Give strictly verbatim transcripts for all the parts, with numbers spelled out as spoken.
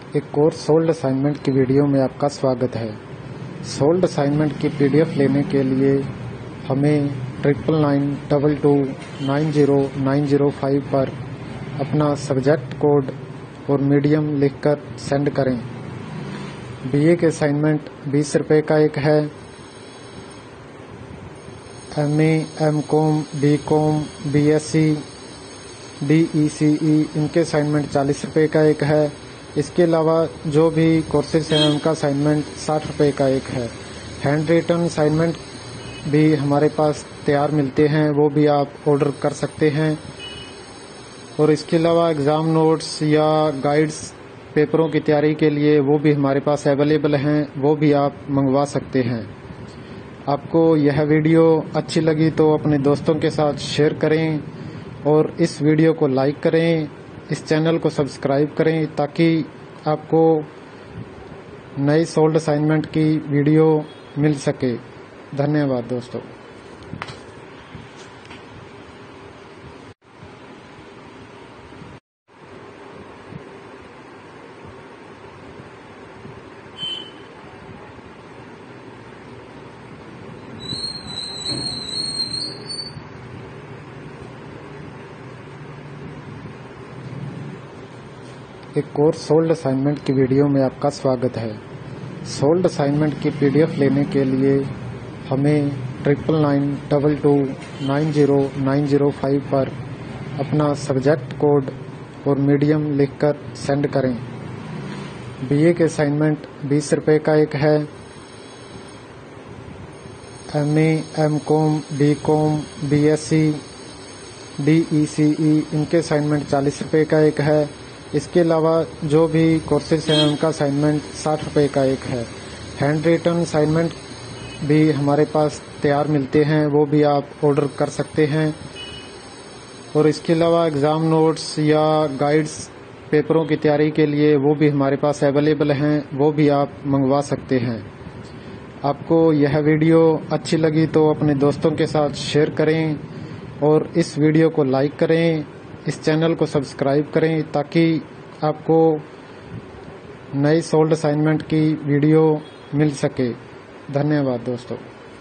एक और sold assignment की वीडियो में आपका स्वागत है। सोल्ड असाइनमेंट की पीडीएफ लेने के लिए हमें triple nine double two nine zero nine zero five पर अपना सब्जेक्ट कोड और मीडियम लिखकर सेंड करें। बीए के असाइनमेंट बीस रुपये का एक है। MA, M Com, B Com, B S C, D E C E इनके असाइनमेंट चालीस रुपये का एक है। इसके अलावा जो भी कोर्सेज हैं उनका असाइनमेंट साठ रुपये का एक है। हैंड रिटन असाइनमेंट भी हमारे पास तैयार मिलते हैं, वो भी आप ऑर्डर कर सकते हैं। और इसके अलावा एग्ज़ाम नोट्स या गाइड्स पेपरों की तैयारी के लिए वो भी हमारे पास अवेलेबल हैं, वो भी आप मंगवा सकते हैं। आपको यह वीडियो अच्छी लगी तो अपने दोस्तों के साथ शेयर करें और इस वीडियो को लाइक करें, इस चैनल को सब्सक्राइब करें ताकि आपको नई सोल्ड असाइनमेंट की वीडियो मिल सके। धन्यवाद दोस्तों। एक और सोल्ड असाइनमेंट की वीडियो में आपका स्वागत है। सोल्ड असाइनमेंट की पीडीएफ लेने के लिए हमें triple nine double two nine zero nine zero five पर अपना सब्जेक्ट कोड और मीडियम लिखकर सेंड करें। बीए के असाइनमेंट बीस रुपये का एक है। MA, M Com, B Com, B S C, D E C E इनके असाइनमेंट चालीस रुपये का एक है। इसके अलावा जो भी कोर्सेज हैं उनका असाइनमेंट साठ रुपये का एक है। हैंड रिटन असाइनमेंट भी हमारे पास तैयार मिलते हैं, वो भी आप ऑर्डर कर सकते हैं। और इसके अलावा एग्ज़ाम नोट्स या गाइड्स पेपरों की तैयारी के लिए वो भी हमारे पास अवेलेबल हैं, वो भी आप मंगवा सकते हैं। आपको यह वीडियो अच्छी लगी तो अपने दोस्तों के साथ शेयर करें और इस वीडियो को लाइक करें, इस चैनल को सब्सक्राइब करें ताकि आपको नई सोल्ड असाइनमेंट की वीडियो मिल सके। धन्यवाद दोस्तों।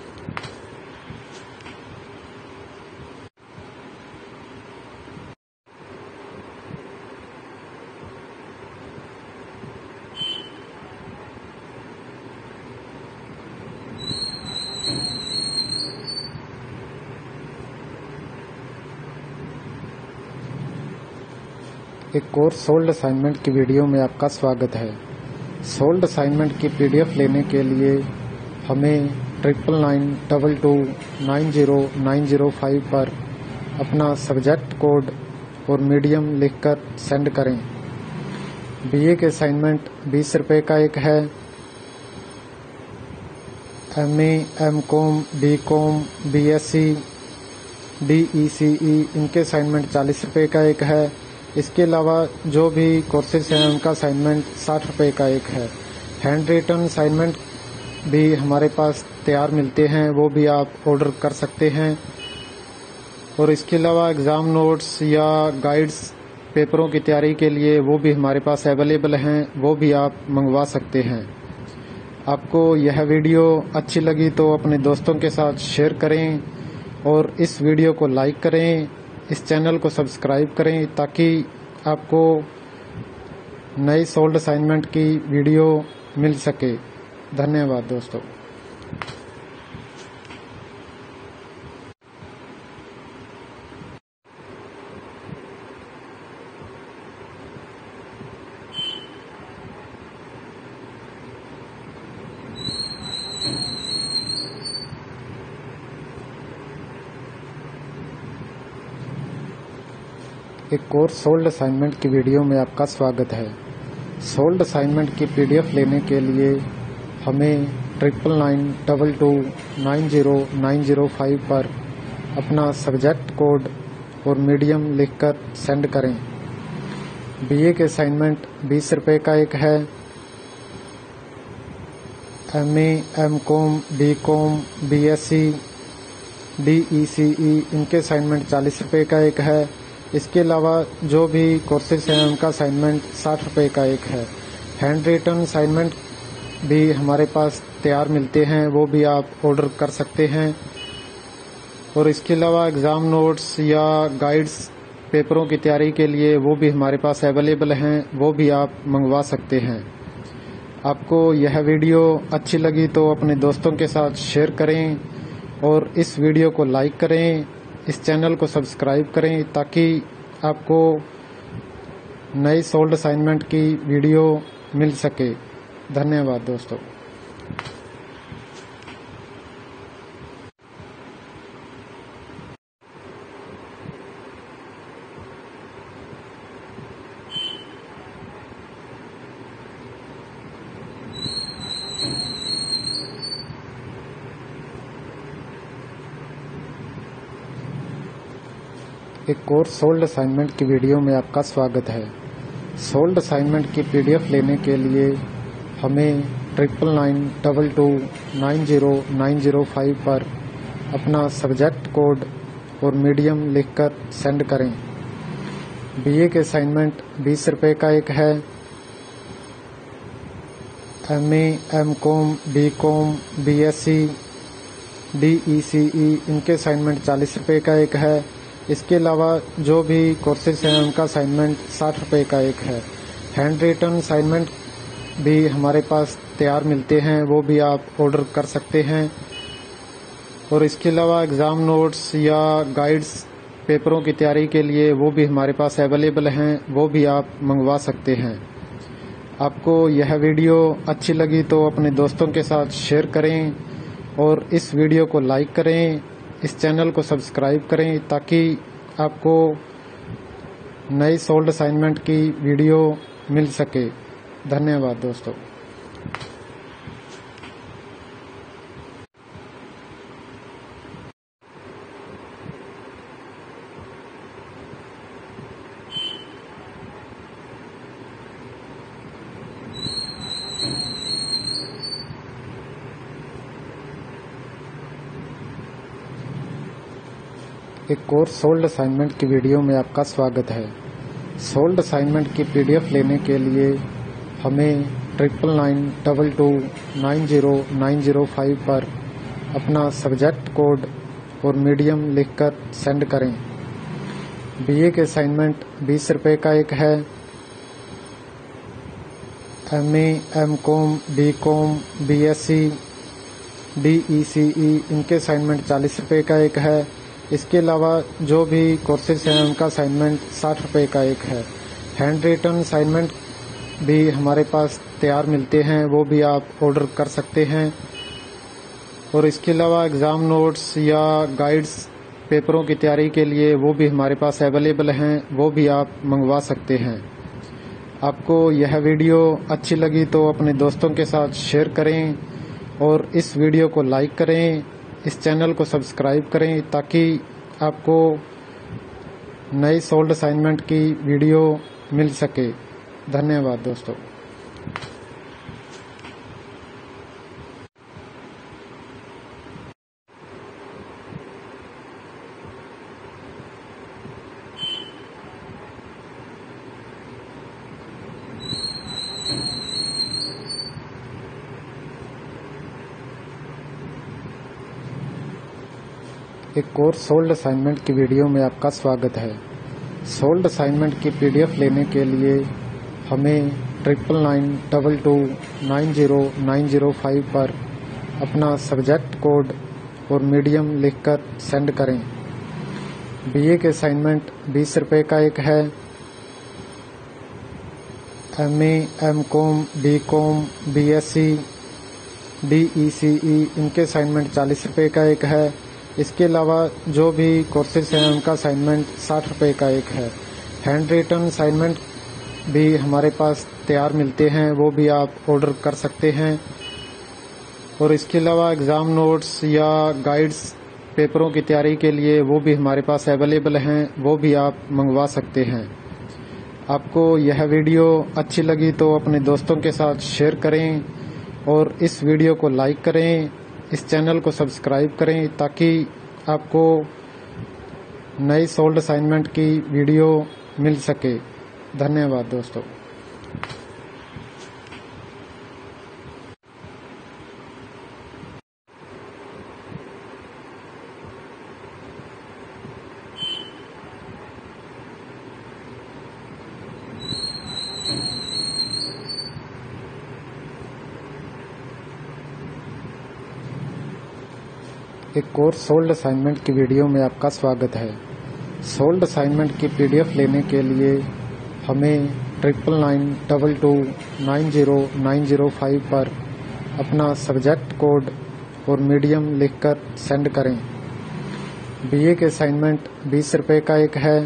एक और सोल्ड असाइनमेंट की वीडियो में आपका स्वागत है। सोल्ड असाइनमेंट की पीडीएफ लेने के लिए हमें triple nine double two nine zero nine zero five पर अपना सब्जेक्ट कोड और मीडियम लिखकर सेंड करें। बीए के असाइनमेंट बीस रुपये का एक है। MA, M Com, B Com, B S C, D E C E इनके असाइनमेंट चालीस रुपये का एक है। इसके अलावा जो भी कोर्सेज हैं उनका असाइनमेंट साठ रुपये का एक है। हैंड रिटन असाइनमेंट भी हमारे पास तैयार मिलते हैं, वो भी आप ऑर्डर कर सकते हैं। और इसके अलावा एग्ज़ाम नोट्स या गाइड्स पेपरों की तैयारी के लिए वो भी हमारे पास अवेलेबल हैं, वो भी आप मंगवा सकते हैं। आपको यह वीडियो अच्छी लगी तो अपने दोस्तों के साथ शेयर करें और इस वीडियो को लाइक करें, इस चैनल को सब्सक्राइब करें ताकि आपको नई सोल्ड असाइनमेंट की वीडियो मिल सके। धन्यवाद दोस्तों। एक और सोल्ड असाइनमेंट की वीडियो में आपका स्वागत है। सोल्ड असाइनमेंट की पीडीएफ लेने के लिए हमें triple nine double two nine zero nine zero five पर अपना सब्जेक्ट कोड और मीडियम लिखकर सेंड करें। बीए के असाइनमेंट बीस रुपये का एक है। MA, M Com, B Com, B S C, D E C E इनके असाइनमेंट चालीस रुपये का एक है। इसके अलावा जो भी कोर्सेज हैं उनका असाइनमेंट साठ रुपये का एक है। हैंड रिटन असाइनमेंट भी हमारे पास तैयार मिलते हैं, वो भी आप ऑर्डर कर सकते हैं। और इसके अलावा एग्ज़ाम नोट्स या गाइड्स पेपरों की तैयारी के लिए वो भी हमारे पास अवेलेबल हैं, वो भी आप मंगवा सकते हैं। आपको यह वीडियो अच्छी लगी तो अपने दोस्तों के साथ शेयर करें और इस वीडियो को लाइक करें, इस चैनल को सब्सक्राइब करें ताकि आपको नई सोल्ड असाइनमेंट की वीडियो मिल सके। धन्यवाद दोस्तों। एक और सोल्ड असाइनमेंट की वीडियो में आपका स्वागत है। सोल्ड असाइनमेंट की पीडीएफ लेने के लिए हमें triple nine double two nine zero nine zero five पर अपना सब्जेक्ट कोड और मीडियम लिखकर सेंड करें। बीए के असाइनमेंट बीस रुपये का एक है। MA, M Com, B Com, BSc, DECE इनके असाइनमेंट चालीस रुपये का एक है। इसके अलावा जो भी कोर्सेज हैं उनका असाइनमेंट साठ रुपये का एक है। हैंड रिटन असाइनमेंट भी हमारे पास तैयार मिलते हैं, वो भी आप ऑर्डर कर सकते हैं। और इसके अलावा एग्ज़ाम नोट्स या गाइड्स पेपरों की तैयारी के लिए वो भी हमारे पास अवेलेबल हैं, वो भी आप मंगवा सकते हैं। आपको यह वीडियो अच्छी लगी तो अपने दोस्तों के साथ शेयर करें और इस वीडियो को लाइक करें, इस चैनल को सब्सक्राइब करें ताकि आपको नई सोल्ड असाइनमेंट की वीडियो मिल सके। धन्यवाद दोस्तों। एक और सोल्ड असाइनमेंट की वीडियो में आपका स्वागत है। सोल्ड असाइनमेंट की पीडीएफ लेने के लिए हमें triple nine double two nine zero nine zero five पर अपना सब्जेक्ट कोड और मीडियम लिखकर सेंड करें। बीए के असाइनमेंट बीस रुपये का एक है। MA, M Com, B Com, BSc, DECE इनके असाइनमेंट चालीस रुपये का एक है। इसके अलावा जो भी कोर्सेज हैं उनका असाइनमेंट साठ रुपये का एक है। हैंड रिटन असाइनमेंट भी हमारे पास तैयार मिलते हैं, वो भी आप ऑर्डर कर सकते हैं। और इसके अलावा एग्ज़ाम नोट्स या गाइड्स पेपरों की तैयारी के लिए वो भी हमारे पास अवेलेबल हैं, वो भी आप मंगवा सकते हैं। आपको यह वीडियो अच्छी लगी तो अपने दोस्तों के साथ शेयर करें और इस वीडियो को लाइक करें, इस चैनल को सब्सक्राइब करें ताकि आपको नई सोल्ड असाइनमेंट की वीडियो मिल सके। धन्यवाद दोस्तों। एक और सोल्ड असाइनमेंट की वीडियो में आपका स्वागत है। सोल्ड असाइनमेंट की पीडीएफ लेने के लिए हमें triple nine double two nine zero nine zero five पर अपना सब्जेक्ट कोड और मीडियम लिखकर सेंड करें। बीए के असाइनमेंट बीस रुपये का एक है। MA, M Com, B Com, BSc, DECE इनके असाइनमेंट चालीस रुपये का एक है। इसके अलावा जो भी कोर्सेज हैं उनका असाइनमेंट साठ रुपये का एक है। हैंड रिटन असाइनमेंट भी हमारे पास तैयार मिलते हैं, वो भी आप ऑर्डर कर सकते हैं। और इसके अलावा एग्ज़ाम नोट्स या गाइड्स पेपरों की तैयारी के लिए वो भी हमारे पास अवेलेबल हैं, वो भी आप मंगवा सकते हैं। आपको यह वीडियो अच्छी लगी तो अपने दोस्तों के साथ शेयर करें और इस वीडियो को लाइक करें, इस चैनल को सब्सक्राइब करें ताकि आपको नई सोल्ड असाइनमेंट की वीडियो मिल सके। धन्यवाद दोस्तों। एक कोर्स सोल्ड असाइनमेंट की वीडियो में आपका स्वागत है। सोल्ड असाइनमेंट की पीडीएफ लेने के लिए हमें triple nine double two nine zero nine zero five पर अपना सब्जेक्ट कोड और मीडियम लिखकर सेंड करें। बीए के असाइनमेंट बीस रुपये का एक है।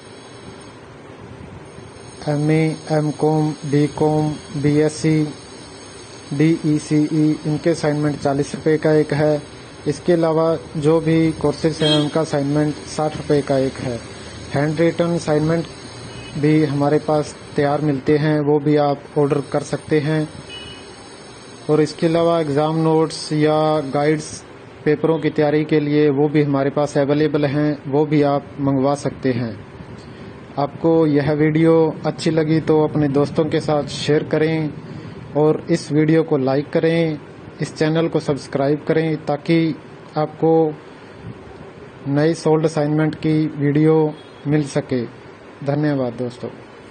MA, M Com, B Com, BSc, DECE इनके असाइनमेंट चालीस रुपये का एक है। इसके अलावा जो भी कोर्सेज हैं उनका असाइनमेंट साठ रुपये का एक है। हैंड रिटन असाइनमेंट भी हमारे पास तैयार मिलते हैं, वो भी आप ऑर्डर कर सकते हैं। और इसके अलावा एग्ज़ाम नोट्स या गाइड्स पेपरों की तैयारी के लिए वो भी हमारे पास अवेलेबल हैं, वो भी आप मंगवा सकते हैं। आपको यह वीडियो अच्छी लगी तो अपने दोस्तों के साथ शेयर करें और इस वीडियो को लाइक करें, इस चैनल को सब्सक्राइब करें ताकि आपको नई सोल्ड असाइनमेंट की वीडियो मिल सके। धन्यवाद दोस्तों।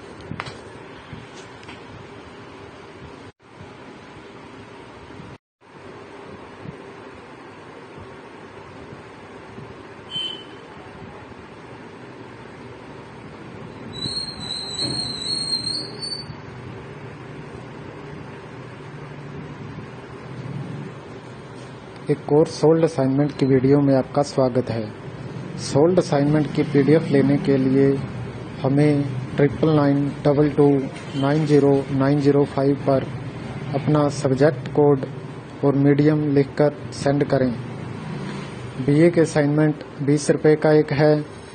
एक कोर्स सोल्ड असाइनमेंट की वीडियो में आपका स्वागत है। सोल्ड असाइनमेंट की पीडीएफ लेने के लिए हमें triple nine double two nine zero nine zero five पर अपना सब्जेक्ट कोड और मीडियम लिखकर सेंड करें। बीए के असाइनमेंट बीस रुपये का एक है।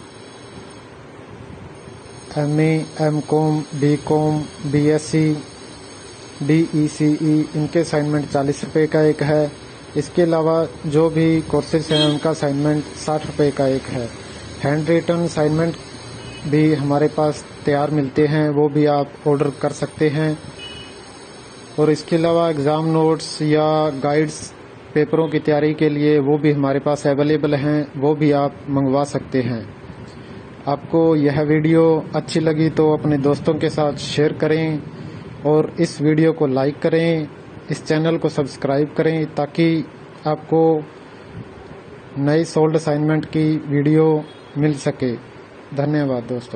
MA, M Com, B Com, BSc, DECE इनके असाइनमेंट चालीस रुपये का एक है। इसके अलावा जो भी कोर्सेज हैं उनका असाइनमेंट साठ रुपये का एक है। हैंड रिटन असाइनमेंट भी हमारे पास तैयार मिलते हैं, वो भी आप ऑर्डर कर सकते हैं। और इसके अलावा एग्ज़ाम नोट्स या गाइड्स पेपरों की तैयारी के लिए वो भी हमारे पास अवेलेबल हैं, वो भी आप मंगवा सकते हैं। आपको यह वीडियो अच्छी लगी तो अपने दोस्तों के साथ शेयर करें और इस वीडियो को लाइक करें, इस चैनल को सब्सक्राइब करें ताकि आपको नई सोल्ड असाइनमेंट की वीडियो मिल सके। धन्यवाद दोस्तों।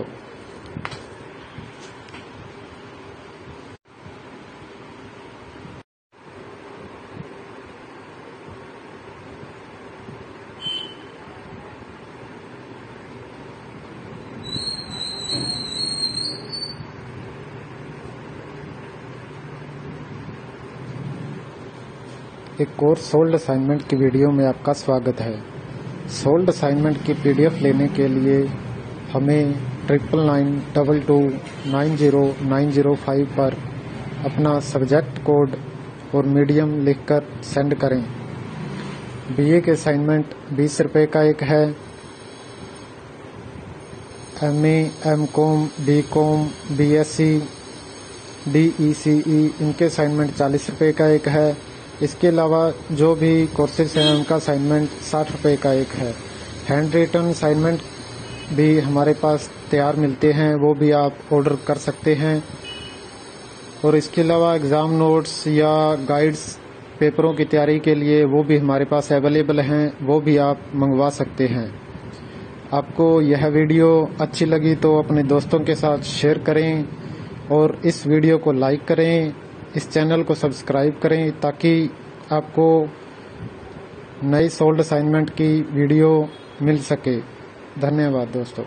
एक कोर्स सोल्ड असाइनमेंट की वीडियो में आपका स्वागत है। सोल्ड असाइनमेंट की पीडीएफ लेने के लिए हमें triple nine double two nine zero nine zero five पर अपना सब्जेक्ट कोड और मीडियम लिखकर सेंड करें। बीए के असाइनमेंट बीस रुपये का एक है। MA, M Com, B Com, BSc, DECE इनके असाइनमेंट चालीस रुपये का एक है। इसके अलावा जो भी कोर्सेज हैं उनका असाइनमेंट साठ रुपये का एक है। हैंड रिटन असाइनमेंट भी हमारे पास तैयार मिलते हैं, वो भी आप ऑर्डर कर सकते हैं। और इसके अलावा एग्ज़ाम नोट्स या गाइड्स पेपरों की तैयारी के लिए वो भी हमारे पास अवेलेबल हैं, वो भी आप मंगवा सकते हैं। आपको यह वीडियो अच्छी लगी तो अपने दोस्तों के साथ शेयर करें और इस वीडियो को लाइक करें, इस चैनल को सब्सक्राइब करें ताकि आपको नई सोल्ड असाइनमेंट की वीडियो मिल सके। धन्यवाद दोस्तों।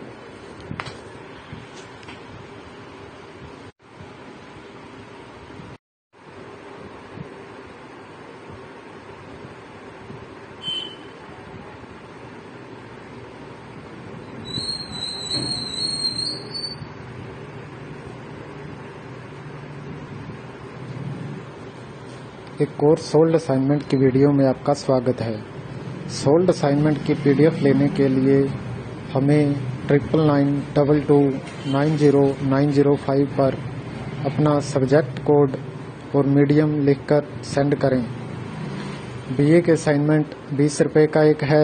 एक कोर्स सोल्ड असाइनमेंट की वीडियो में आपका स्वागत है। सोल्ड असाइनमेंट की पीडीएफ लेने के लिए हमें triple nine double two nine zero nine zero five पर अपना सब्जेक्ट कोड और मीडियम लिखकर सेंड करें। बीए के असाइनमेंट बीस रुपये का एक है।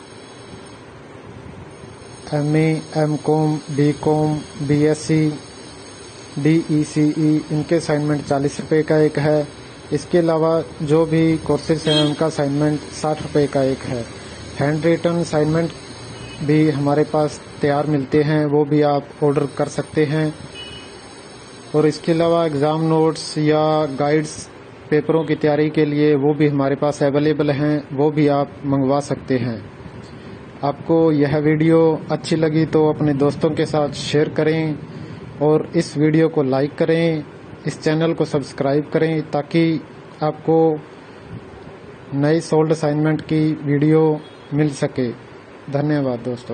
MA, M Com, B Com, BSc, DECE इनके असाइनमेंट चालीस रुपये का एक है। इसके अलावा जो भी कोर्सेज हैं उनका असाइनमेंट साठ रुपये का एक है। हैंड रिटन असाइनमेंट भी हमारे पास तैयार मिलते हैं, वो भी आप ऑर्डर कर सकते हैं। और इसके अलावा एग्ज़ाम नोट्स या गाइड्स पेपरों की तैयारी के लिए वो भी हमारे पास अवेलेबल हैं, वो भी आप मंगवा सकते हैं। आपको यह वीडियो अच्छी लगी तो अपने दोस्तों के साथ शेयर करें और इस वीडियो को लाइक करें, इस चैनल को सब्सक्राइब करें ताकि आपको नई सोल्ड असाइनमेंट की वीडियो मिल सके। धन्यवाद दोस्तों।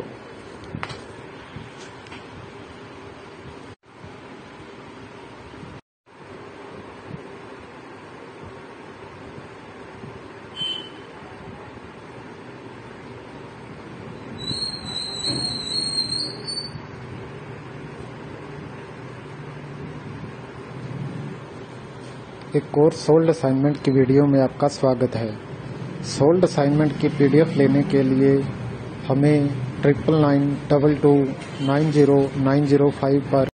एक और सोल्ड असाइनमेंट की वीडियो में आपका स्वागत है। सोल्ड असाइनमेंट की पीडीएफ लेने के लिए हमें triple nine double two nine zero nine zero five पर